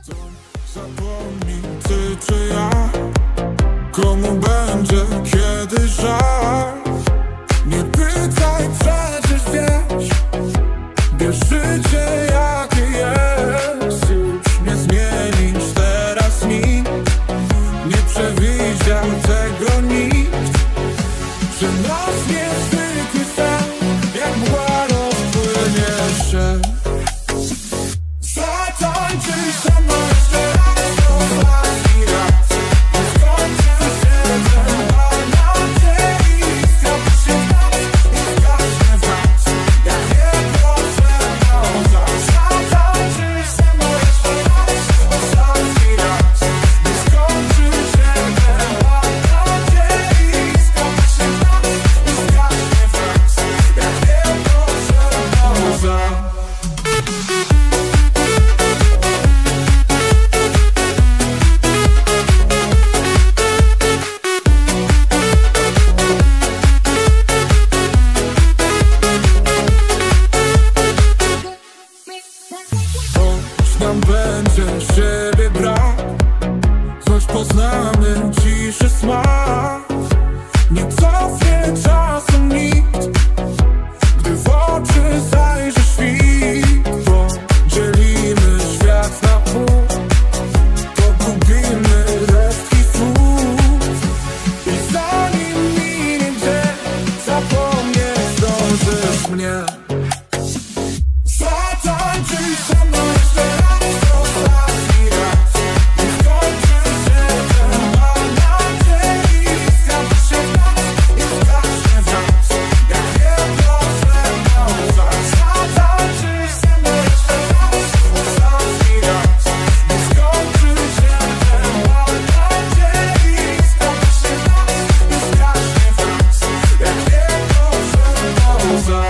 Zapomnij ty czy ja, komu będzie kiedy żal. Nie pytaj, przecież wiesz, bierz życie jakie jest. Już nie zmienisz teraz nikt, nie przewidział tego nikt. Że nas niezwykły sen, jak mgła rozpłynie się. Zatańczyj ze mną jeszcze raz, ostatni raz. Nie skończy się ten bal nadziei. Skrapi się w nas i zgaśnie w nas, jak niepozorna łza. Zatańczyj ze mną jeszcze raz, ostatni raz. Nie skończy się ten bal nadziei. Skrapi się w nas i zgaśnie w nas, jak niepozorna łza. Choć nam będzie siebie brak, choć poznamy ciszy smak, nie cofnie czasem nikt, gdy w oczy zajrzy świt. Podzielimy świat na pół, pogubimy resztki słów. I zanim minie dzień, zapomnieć zdążysz mnie. Zatańczyj ze mną jeszcze raz, ostatni raz. Nie skończy się ten bal nadziei. Skrapi się w nas i zgaśnie w nas, jak niepozorna łza. Zatańczyj ze mną jeszcze raz, ostatni raz. Nie skończy się ten bal nadziei. Skrapi się w nas i zgaśnie w nas, jak niepozorna łza.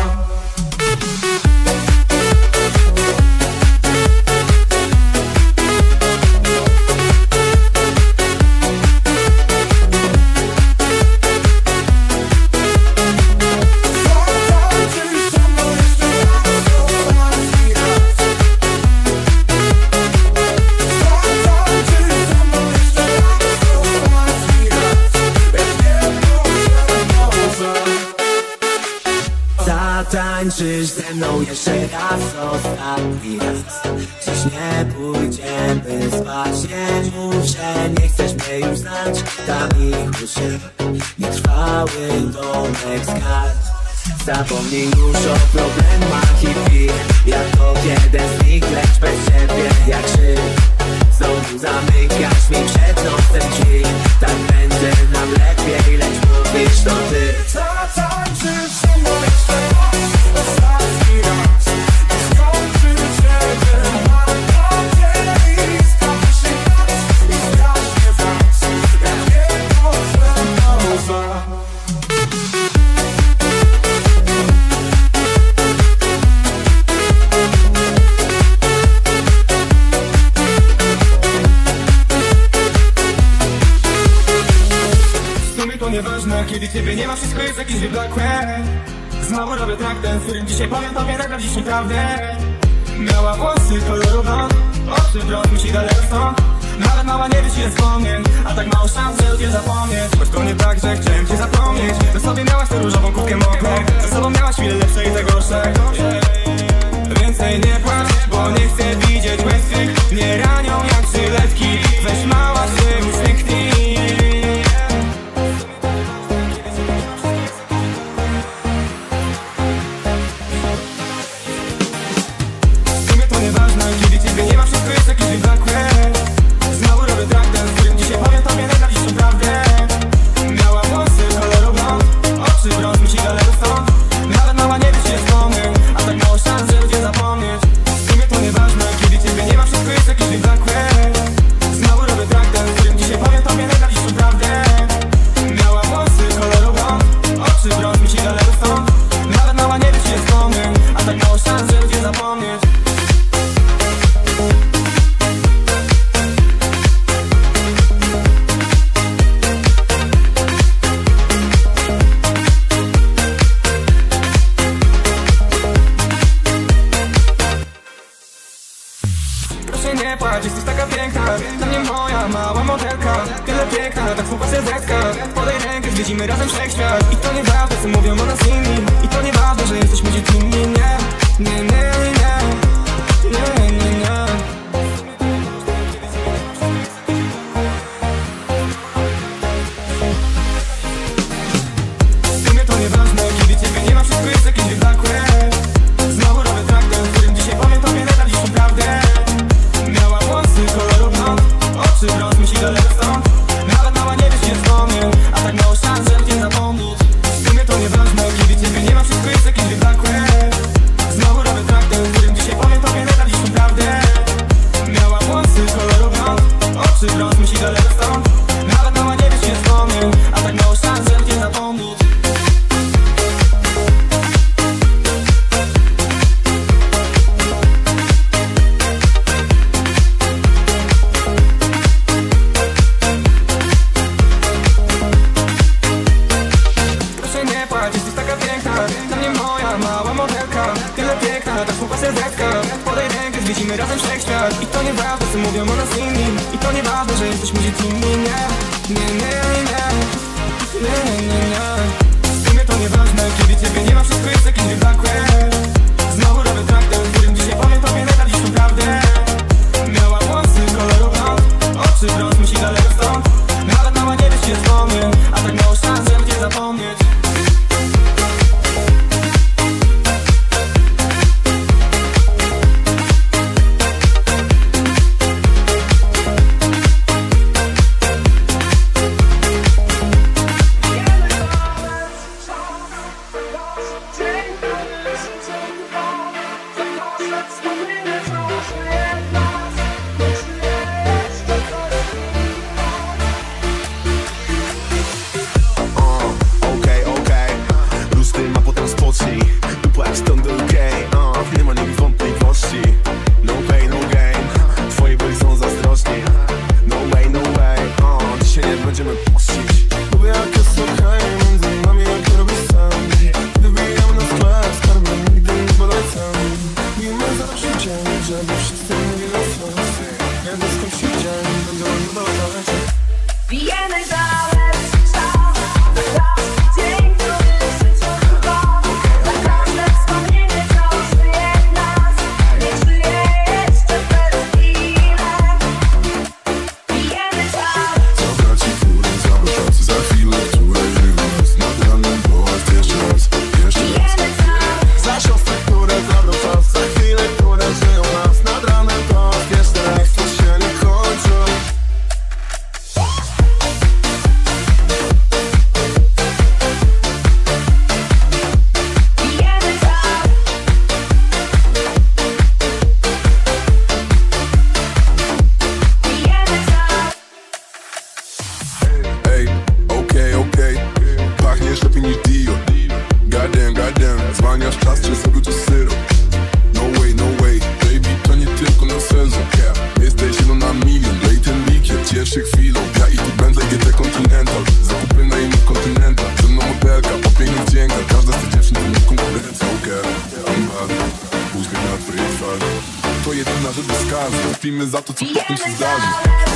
Zatańczysz ze mną jeszcze raz, ostatni raz. Dziś nie pójdziemy spać, nie mów, że nie chcesz mnie już znać. Dam ich uszy, nietrwały domek z kart. Zapomnij już o problemach i pij, jak to jeden z nich, lecz bez ciebie jak krzyk. Znowu zamykasz mi przed nosem drzwi, tak będzie nam lepiej, lecz mówisz to ty. Zatańczysz ze mną jeszcze raz, ostatni raz. Nie skończy się ten bal nadziei. Skrapi się w nas i zgaśnie w nas, jak niepozorna łza. W sumie to nieważne, kiedy ciebie nie ma, wszystko jest jakieś wyblakłe. Znowu robię track ten, w którym dzisiaj powiem tobie, nagram dziś mi prawdę. Miała włosy koloru blond, oczy brąz, musi daleko stąd. Nawet mała nie wie, ile wspomnień, a tak mało szans, żeby cię zapomnieć. Choć to nie tak, że chciałem cię zapomnieć. Do sobie miałaś tę różową kubkę mokrą, ze sobą miałaś chwilę lepsze i te gorsze. Więcej nie płacz, bo nie chcę widzieć łez twych. Mnie ranią jak żyletki, weź mała się uśmiechnij. W sumie to nieważne, kiedy ciebie nie ma, wszystko jest jakieś wyblakłe. Znowu robię track ten, w którym dzisiaj powiem tobie, nagram dziś mi prawdę. Miała włosy koloru blond, oczy brąz, musi daleko stąd. Nawet mała nie wie, czy jest wspomnień, a tak mało szans, żeby cię zapomnieć. W sumie to nieważne, kiedy ciebie nie ma, wszystko jest jakieś wyblakłe. Znowu robię track ten, w którym dzisiaj powiem tobie, nagram dziś mi prawdę. Miała włosy koloru blond, oczy brąz, musi daleko stąd. Nawet mała nie wie, czy jest wspomnień, a tak mało szans, żeby cię zapomnieć. Proszę nie płacz, jesteś taka piękna. Dla mnie moja mała modelka. Tyle piękna, tak współpa serdetka. Podaj rękę, zwiedzimy razem wszechświat. I to nieważne, co mówią o nas inni. I to nieważne, że jesteśmy dziecinni. Nie, nie, nie, nie, nie, nie, nie. W sumie to nieważne, kiedy ciebie nie ma, wszystko jest jakieś wyblakłe. Znowu robię traktor, w którym dzisiaj powiem tobie najprawdziwszą prawdę. Miała włosy koloru blond, oczy brąz, myśli daleko stąd. Nawet mała nie wiesz, nie wspomnę, a tak mało szans, żeby cię zapomnieć. W sumie to nieważne, kiedy ciebie nie ma, wszystko jest jakieś wyblakłe. Znowu robię traktor, w którym dzisiaj powiem tobie najprawdziwszą prawdę. Miała włosy koloru blond, oczy brąz, myśli daleko stąd. Nawet mała nie wiesz, nie wspomnę, a tak mało szans, żeby cię zapomnieć. Jesteś taka piękna, dla mnie moja mała modelka. Tyle piękna, tak współpa serdetka. Podaj rękę, zwiedzimy razem wszechświat. I to nieważne, co mówią o nas inni. I to nieważne, że jesteśmy dziecinni. Nie, nie, nie, nie, nie, nie, nie. W sumie to nieważne, kiedy ciebie nie ma, wszystko jest jakieś wyblakłe. Znowu robię traktor, w którym dzisiaj powiem tobie najprawdziwszą prawdę. Miała włosy koloru blond, oczy brąz, myśli daleko stąd. Nawet mała nie wiesz, nie wspomnę, a tak mało szans, żeby cię zapomnieć. Trafimy za to, co potem się zdarzy.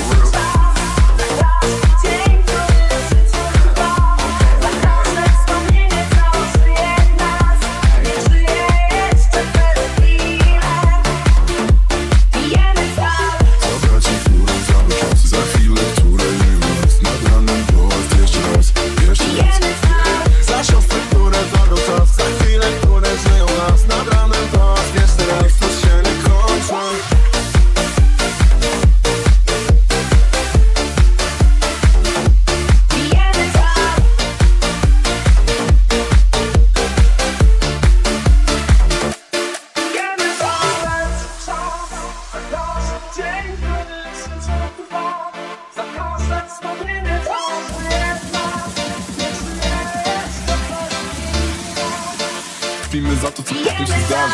Trafimy za to, co potem się zdarzy.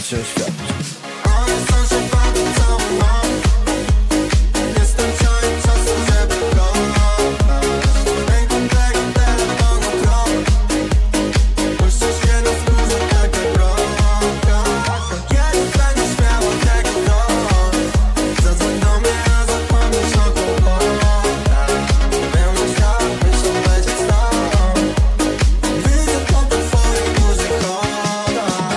ci oświadczę. One są się bardzo całą noc. Nie starczają czasu, żeby kochać. Ręką tego telefonu krok. Puszczasz je na skórze tak jak broka. Kiedy będziesz miała tego dość, zadzwoń do mnie, a zapomnisz o kłopotach. Wiem, że chciałbyś odlecieć stąd. Widzę to po twoich dużych oczach.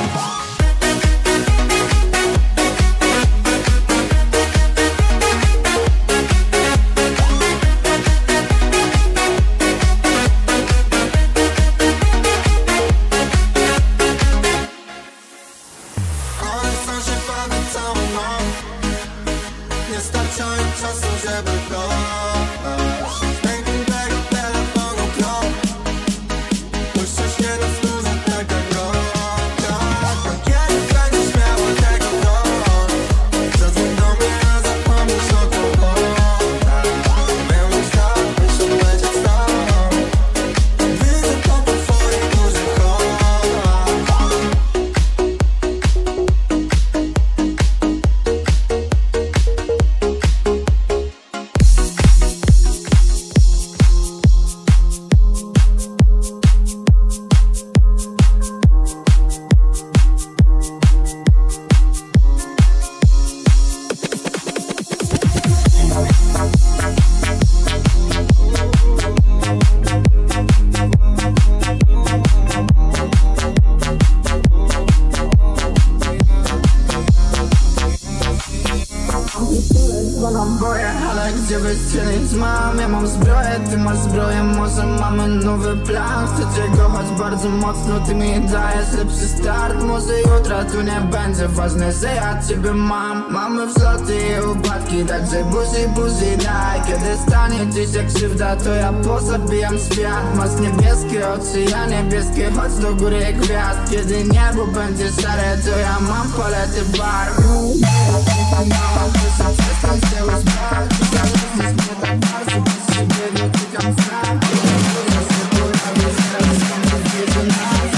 One chcą się bawić całą noc. Nie starczają czasu, żeby kochać. Ręką tego telefonu krok. Puszczasz je na skórze tak jak broka. Kiedy będziesz miała tego dość, zadzwoń do mnie, a zapomnisz o kłopotach. Wiem, że chciałbyś odlecieć stąd. Widzę to po twoich dużych oczach. Boję, ale gdzie wystrzelić mam? Ja mam zbroję, ty masz zbroję, może mamy nowy plan. Chcę cię kochać bardzo mocno, ty mi dajesz lepszy start. Może jutra tu nie będzie ważne, że ja ciebie mam. Mamy wzloty i upadki, także buzi daj. Kiedy stanie dziś jak krzywda, to ja pozabijam świat. Masz niebieskie oczy, ja niebieskie, chodź do góry jak gwiazd. Kiedy niebo będzie szare, to ja mam palety barw. Przestań się już bać, zależysz mnie tak bardzo, bez siebie dotykam frak. Ja się pojawię, zaraz skąd wiedzę nas.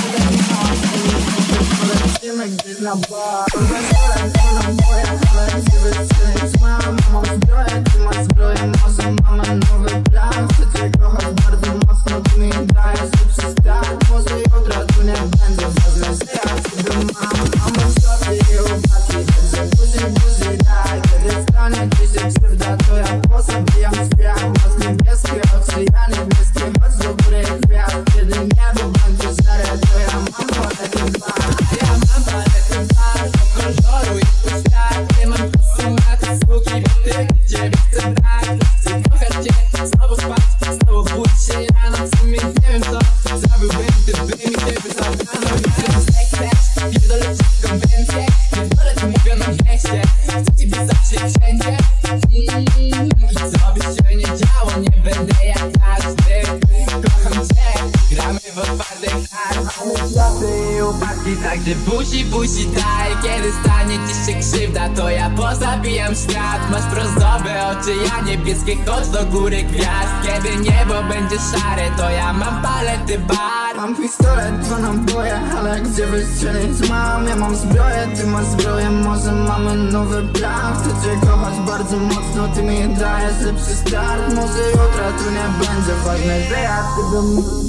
Polecimy gdzieś na bar. Wesołem to nam moja, ale gdzie wystrzelić mam? Mam zbroję, ty masz zbroję, może mamy nowy plan. Chcę cię kochać bardzo mocno, ty mi dajesz lepszy start. Może jutra tu nie będzie ważne, że ja ciebie mam. Mamy wzloty i upadki, także buzi daj. Kiedy stanie dziś jak krzywda, to ja pozabijam świat. Masz niebieskie oczy, ja niebieskie, chodź do góry jak gwiazd. Kiedy niebo będzie szare, to ja mam palety bar. Ja mam palety bar, do koloru i puszczak. Nie mam czasu na te sztuki, bo ty ciebie chcę brać. Chcę kochać cię, znowu spać, znowu budzić się rano. W sumie nie wiem co zrobiłbym, gdyby mi ciebie zabrano. Widzę, że chcesz, pierdolę ci konwencję. Pierdolę ci mówią na mieście. Chcę ci pisać się wszędzie. I co by się nie działo, nie będę jak każdy. Kocham cię, gramy w otwartych kartach. Zloty i upadki, także buzi daj. Kiedy stanie ci się krzywda, to ja pozabijam świat. Masz brązowe oczy, ja niebieskie, chodź do góry gwiazd. Kiedy niebo będzie szare, to ja mam palety bar. Mam pistolet, dwa naboje, ale gdzie wystrzelić mam? Ja mam zbroję, ty masz zbroję, może mamy nowy plan. Chcę cię kochać bardzo mocno, ty mi dajesz lepszy start. Może jutra tu nie będzie ważne, że ja ciebie mam.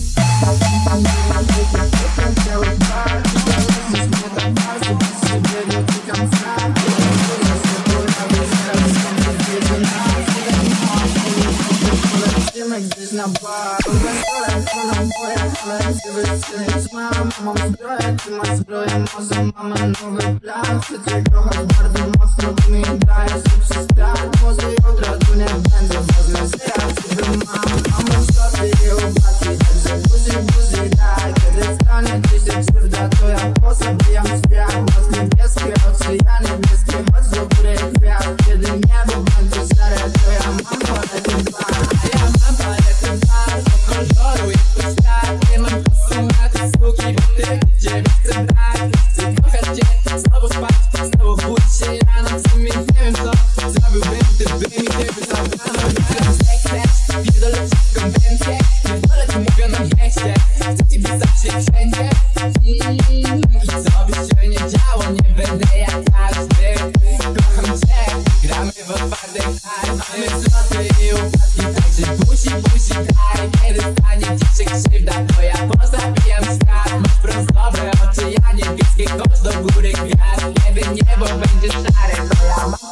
Cały bar, zależysz mnie tak bardzo, bez siebie dotykam frak. Ja się pojawię, zaraz skąd wiedzę nas. Polecimy gdzieś na bar. Wesołem to nam moja, ale gdzie wystrzelić mam? Mam zbroję, ty masz zbroję, może mamy nowy plan. Chcę cię kochać bardzo mocno, ty mi dajesz lepszy start. Może jutra tu nie będzie ważne, że ja ciebie mam. Mamy wzloty i upadki, także buzi daj. Kiedy stanie dziś jak krzywda, to ja pozabijam świat. Masz niebieskie oczy, ja niebieskie, chodź do góry jak gwiazd. Kiedy niebo będzie szare, to ja mam palety bar. Ja mam palety bar, do koloru i puszczak. Nie mam czasu na te sztuki, bo ty ciebie chcę brać. Chcę kochać cię, znowu spać, znowu budzić się rano. W sumie nie wiem co zrobiłbym, gdyby mi ciebie zabrano. Widzę, że chcesz, pierdolę ci konwencję. Pierdolę ci mówią na mieście. Chcę ci pisać się wszędzie. I co by Wszystkie kosz do góry gwiazd. Kiedy niebo będzie szare, to ja mam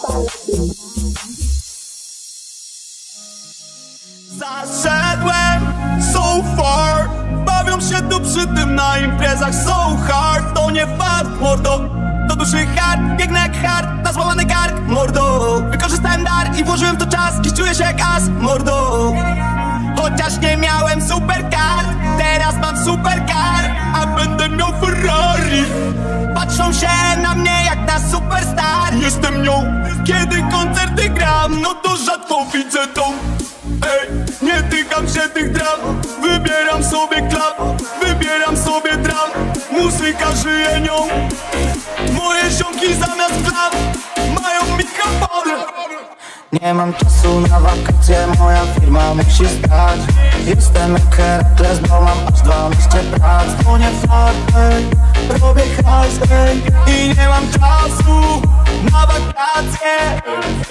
Zaszedłem so far. Bawią się tu przy tym na imprezach so hard. To nie fart, mordo, to duży hard. Biegnę jak hard, na złamany kark, mordo. Wykorzystałem dar i włożyłem w to czas. Dziś czuję się jak as, mordo. Chociaż nie miałem supercar, teraz mam supercar, a będę miał Ferrari. Patrzą się na mnie jak na superstar. Jestem nią, kiedy koncerty gram. No to rzadko widzę tą. Ej, nie tykam się tych dram. Wybieram sobie klap, wybieram sobie dram. Muzyka żyje nią. Moje ziomki zamiast klap mają mikrofony. Nie mam czasu na wakacje, moja firma musi stać. Jestem jak Herakles, bo mam aż 12 prac. To nie fakt, ej, robię hajs, ej, i nie mam czasu na wakacje.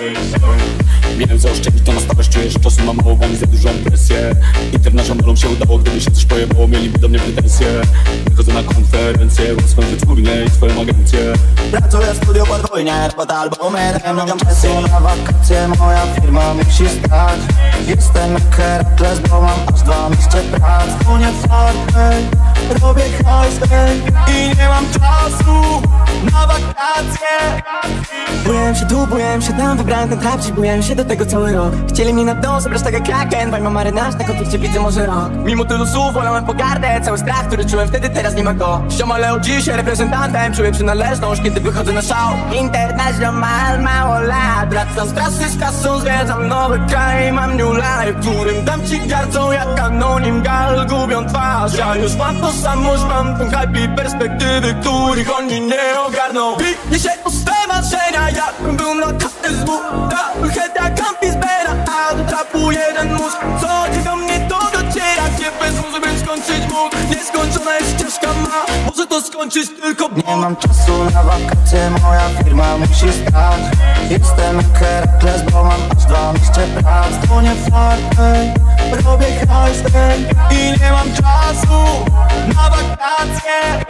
Miałem zaoszczędzić to na stałe, czuję, że czasu mam mało, mam za dużą presję. Internażomalom się udało, gdyby się coś pojebało, mieliby do mnie pretensje. Wychodzę na konferencję, mam swoją wytwórnię i swoją agencję. pracuję w studiu podwójnie, pod albumem. Nie mam czasu na wakacje, moja firma musi stać. Jestem jak Herakles, bo mam aż 12 prac. To nie fakt, ej, robię hajs, ej, i nie mam czasu na wakacje. Byłem się tam, wybrałem ten trap, dziś byłem się do tego cały rok. Chcieli mi na dół zabrać tak jak kraken, bo mam marynarz, na konflikcie widzę może rok. Mimo tylu słów wolałem pogardę, cały strach, który czułem wtedy, teraz nie ma go. Ściomaleo dzisiaj reprezentantem, czuję przynależność, kiedy wychodzę na szał. International, mało lat, wracam z trasy z kasą, zwiedzam nowy kraj. Mam new life, którym dam ci gardzą jak anonim gal, gubią twarz. Ja już mam tożsamość, mam ten hype i perspektywy, których oni nie ogarną. Bije się puste marzenia, jakbym był na KSW. Head jak Campis Bera, a do trapu jeden mózg. Co dziś do mnie to dociera, gdzie bez mózgu bym skończyć mógł. Nieskończona jest ścieżka ma, może to skończyć tylko Bóg. Nie mam czasu na wakacje, moja firma musi stać. Jestem jak Herakles, bo mam aż 12 prac. To nie fakt, ej, robię hajs, ej, i nie mam czasu na wakacje.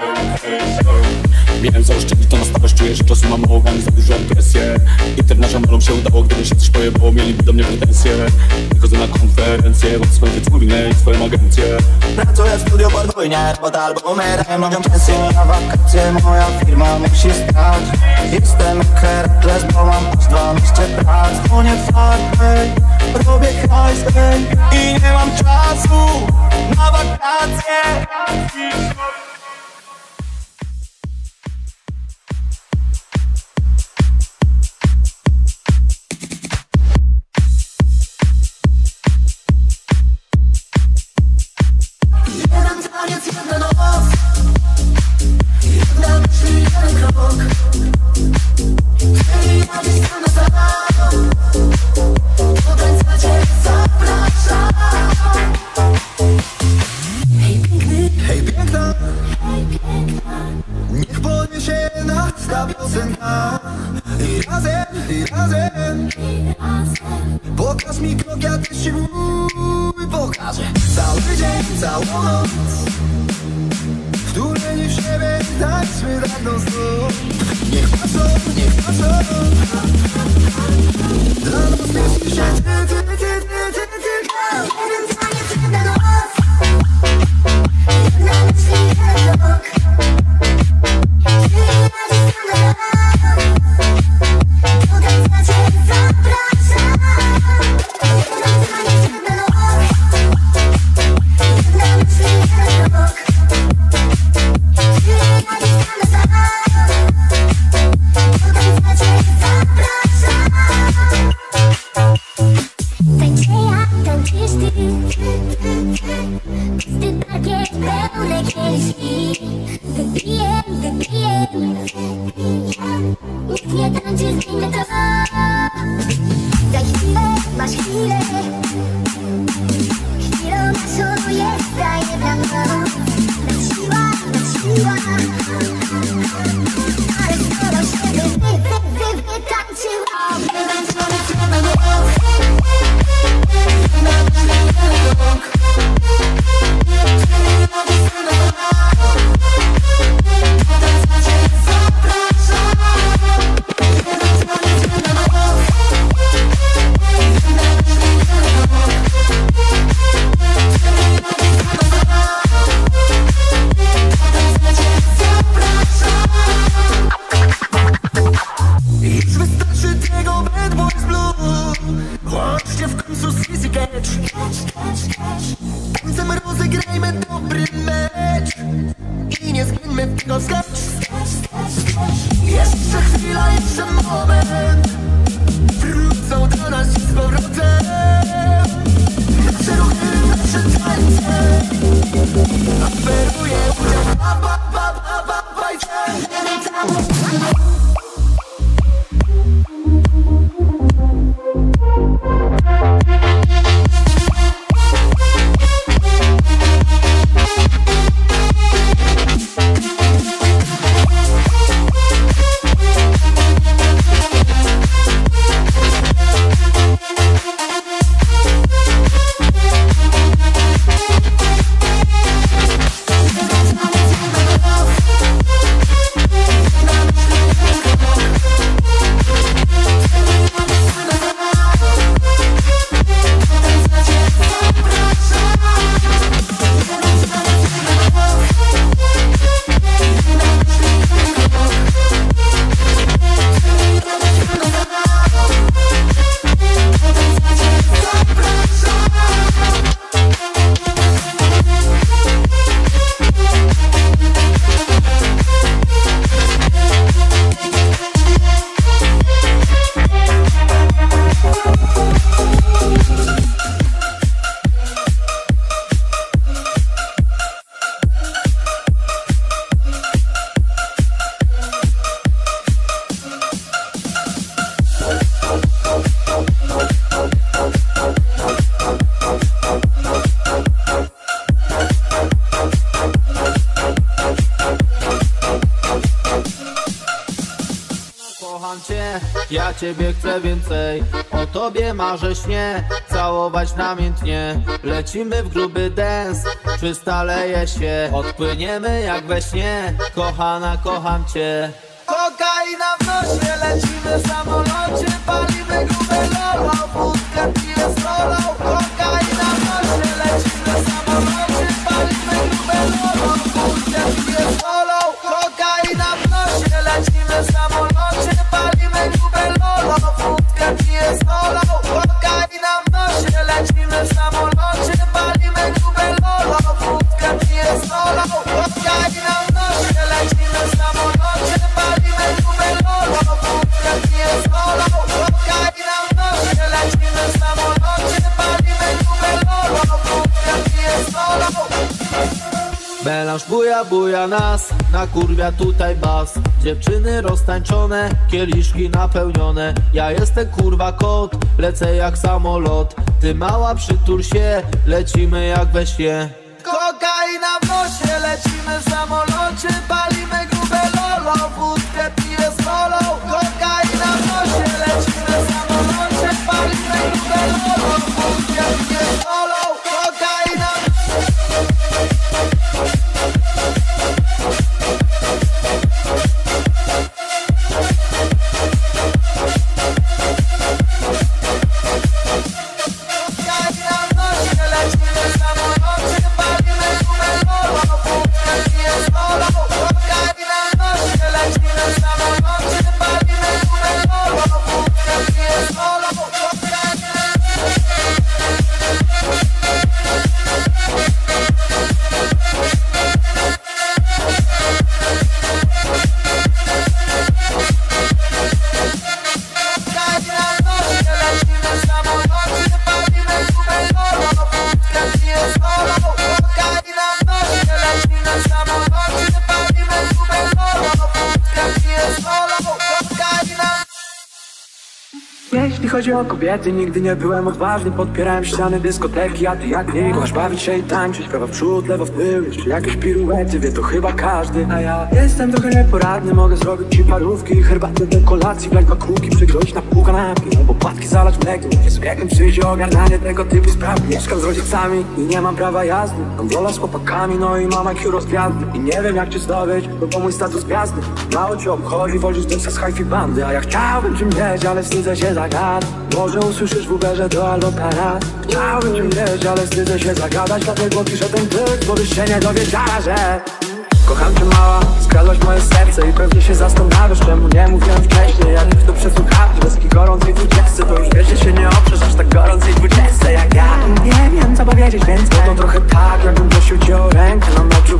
Miałem zaoszczędzić to na stałe, czuję, że czasu mam mało, mam za dużą presję. Internażomalom się udało, gdyby się coś pojebało, mieliby do mnie pretensje. Wychodzę na konferencję, mam swoją wytwórnię i swoją agencję. pracuję w studiu podwójnie, pod albumem. Nie mam czasu na wakacje, moja firma musi stać. Jestem jak Herakles, bo mam aż 12 prac. To nie fakt, ej, robię hajs, ej, i nie mam czasu na wakacje. Jeden taniec, jedna noc, jedna myśl, jeden krok. Ty i ja dziś sam na sam, do tańca cię zapraszam. Hej piękna, niech podniesie nas ta piosenka. I razem pokaż mi krok, ja też ci mój pokażę. Cały dzień, całą noc, w której w siebie tańczmy tak non stop. Niech patrzą, dla nas mieści się ty. Jeden taniec, jedna noc, jedna myśl, jeden krok. Ty i ja dziś sam na sam, do tańca cię zapraszam. Jeden taniec, jedna noc, jedna myśl, jeden krok. Ty i ja dziś sam na sam, do tańca cię zapraszam. Tańczę ja, tańczysz ty. Pusty parkiet, pełne kieliszki. chwila, jeszcze moment. Wrócą do nas z powrotem. Nasze ruchy, nasze tańce. Oferuję udział Ja ciebie chcę więcej, o tobie marzę śnie. Całować namiętnie, lecimy w gruby dance. Czysta leje się, odpłyniemy jak we śnie. Kochana, kocham cię. Kokaina w nosie, lecimy w samolocie. Palimy grube lolo, wódkę piję z rolą. Kokaina w nosie, lecimy w samolocie. Palimy grube lolo, wódkę piję z rolą. Kokaina w nosie, lecimy w samolocie. Palimy grube lolo, wódkę piję z rolą. Kokaina w nosie, lecimy w samolocie. Palimy grube lolo, wódkę piję z rolą. Kokaina w nosie, lecimy w samolocie. Palimy grube lolo, wódkę piję z rolą. Kokaina w nosie, lecimy w samolocie. Palimy grube lolo, wódkę piję z rolą. Melanż buja, buja nas, nakurwia tutaj bas. Dziewczyny roztańczone, kieliszki napełnione. Ja jestem kurwa kot, lecę jak samolot. Ty mała przytul się, lecimy jak we śnie. Kokaina w nosie, lecimy w samolocie. Palimy grube lolo, wódkę piję z rolą. Kokaina w nosie, lecimy w samolocie. Palimy grube lolo, wódkę piję z rolą. Kokaina Jeśli chodzi o kobiety, nigdy nie byłem odważny. Podpierałem ściany dyskoteki, a ty jak nie kochasz bawić się i tańczyć. Prawo w przód, lewo w tył, jeszcze jakieś piruety, wie to chyba każdy. A ja jestem trochę nieporadny, mogę zrobić ci parówki, herbatę do kolacji, wlać 2 kółki, przykroić na pół kanapki, albo płatki zalać mlekiem. Z wiekiem przyjdzie ogarnianie tego typu spraw. Mieszkam z rodzicami i nie mam prawa jazdy. Mam wola z chłopakami, no i mam IQ rozgwiazdy. I nie wiem jak cię zdobyć, bo mój status gwiazdy. Mało cię obchodzi, wolisz dęsa z hi-fi bandy. A ja chciałbym cię mieć, ale wstydzę się zagadać. Może usłyszysz w Uberze to albo teraz. Chciałbym cię mieć, ale wstydzę się zagadać. Dlatego piszę ten tekst, bo byś się nie dowiedziała, że kocham cię mała, skradłaś moje serce i pewnie się zastanawiasz, czemu nie mówiłem wcześniej. Jak już to przesłuchałeś, bez gorącej 20, to już wiesz, że się nie oprzesz aż tak gorącej 20 jak ja. Nie wiem co powiedzieć, więc będą trochę tak, jakbym prosił cię o rękę na meczu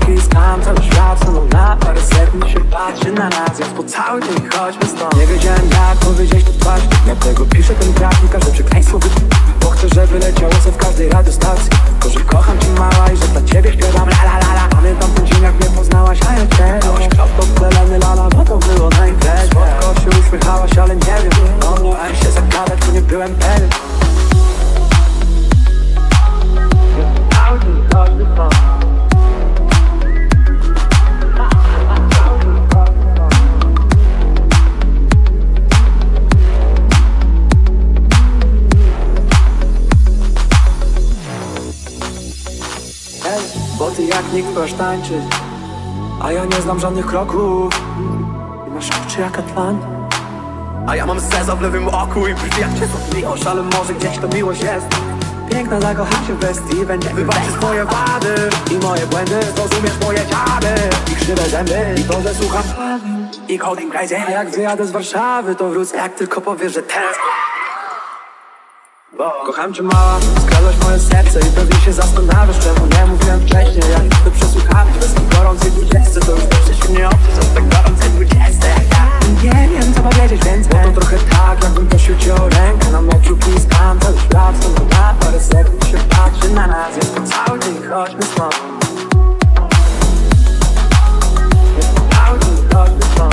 piskam cały świat stanął na parę sekund się patrzy na nas, więc po cały dzień chodźmy stąd. Nie wiedziałem jak powiedzieć to twarz, dlatego piszę ten track i każde przekleństwo bo chcę, żeby leciało se w każdej radiostacji. To, że kocham cię mała i że dla ciebie śpiewam la la la la. Pamiętam ten dzień jak mnie poznałaś, a ja cię dałaś kropko wklejony lala, bo to było na imprezie. Słodko się uśmiechałaś, ale nie wiem, no bałem się zagadać, bo nie byłem pewien. Cały dzień chodźmy stąd. Bo ty jak nikt chcesz tańczyć, a ja nie znam żadnych kroków. I masz oczy jak Atlant, a ja mam seza w lewym oku i brwi jak ciepła miłość, ale może gdzieś to miłość jest. Piękna, zakocham się w bestii, będzie wybaczyć moje wady i moje błędy, zrozumiesz moje dziady i krzywe zęby i to, że słucham i coding crazy. A jak wyjadę z Warszawy, to wrócę jak tylko powiesz, że teraz. Kocham cię mała, skradłaś moje serce i pewnie się zastanawiasz, czemu nie mówiłem wcześniej. Jak to przesłuchałeś bez tej gorącej 20, to już dobrze się nie obcy, co tak gorącej 20. Nie wiem co powiedzieć więcej, bo to trochę tak, jakbym prosił cię o rękę. Na moczu piskam cały świat, stąd na parę sekund się patrzy na nas, więc po cały dzień chodźmy stąd. Cały dzień chodźmy stąd.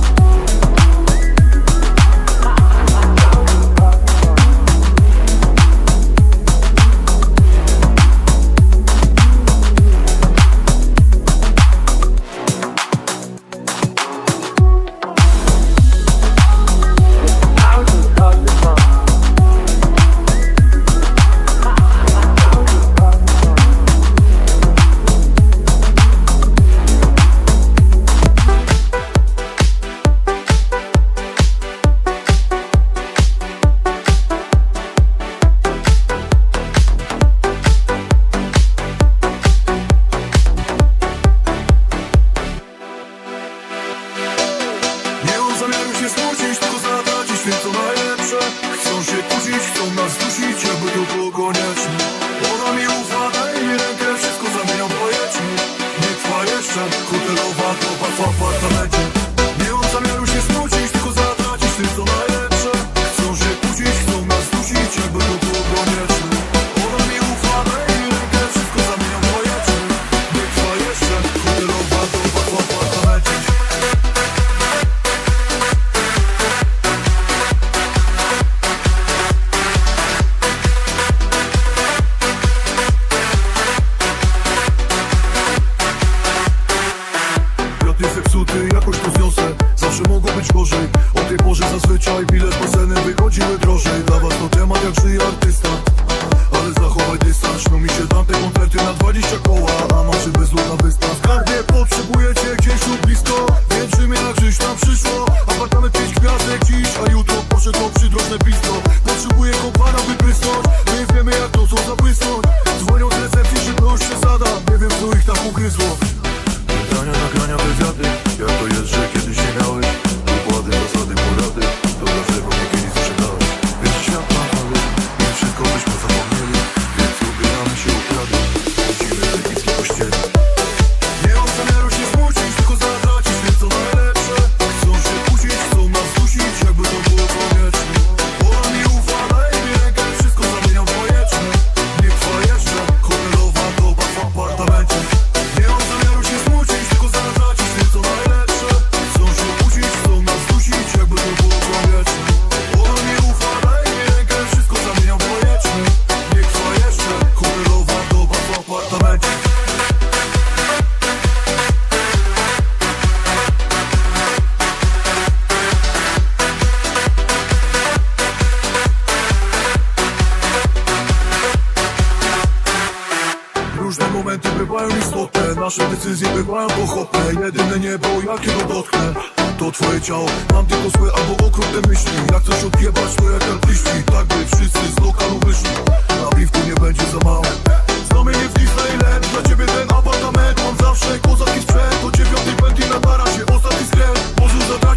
Nasze decyzje bywają pochopne. Jedyne niebo, jakiego dotknę, to twoje ciało. Mam tylko złe albo okrutne myśli. Jak coś odjebać, to jak artyści. Tak by wszyscy z lokalu wyszli. Na piwku nie będzie za mało. Znamy nie w Disneyland. Dla ciebie ten apartament. Mam zawsze kozaki sprzęt. Do 9 pętli na tarasie, ostatni skręt. Może zagrać